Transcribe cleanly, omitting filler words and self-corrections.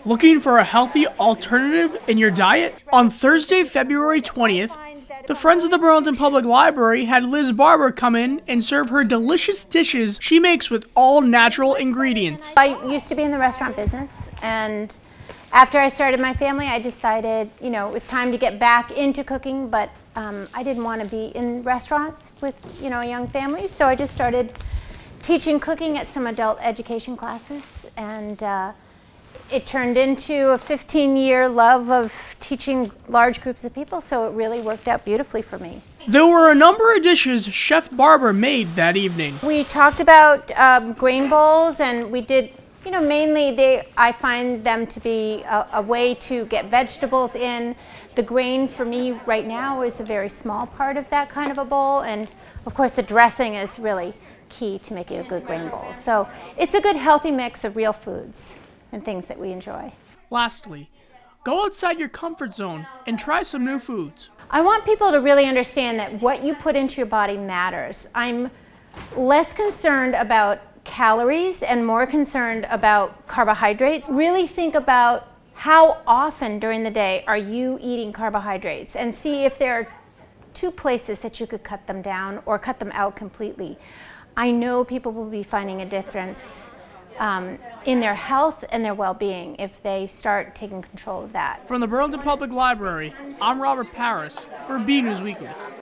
Looking for a healthy alternative in your diet? On Thursday, February 20th, the Friends of the Burlington Public Library had Liz Barbour come in and serve her delicious dishes she makes with all natural ingredients. I used to be in the restaurant business, and after I started my family, I decided, it was time to get back into cooking, but I didn't want to be in restaurants with, a young family, so I just started teaching cooking at some adult education classes, and it turned into a 15-year love of teaching large groups of people, so it really worked out beautifully for me. There were a number of dishes Chef Barbour made that evening. We talked about grain bowls, and we did, mainly I find them to be a way to get vegetables in. The grain for me right now is a very small part of that kind of a bowl, and of course the dressing is really key to making a good grain bowl. So it's a good healthy mix of real foods and things that we enjoy. Lastly, go outside your comfort zone and try some new foods. I want people to really understand that what you put into your body matters. I'm less concerned about calories and more concerned about carbohydrates. Really think about how often during the day are you eating carbohydrates, and see if there are two places that you could cut them down or cut them out completely. I know people will be finding a difference in their health and their well-being if they start taking control of that. From the Burlington Public Library, I'm Robert Paris for BNEWS Weekly.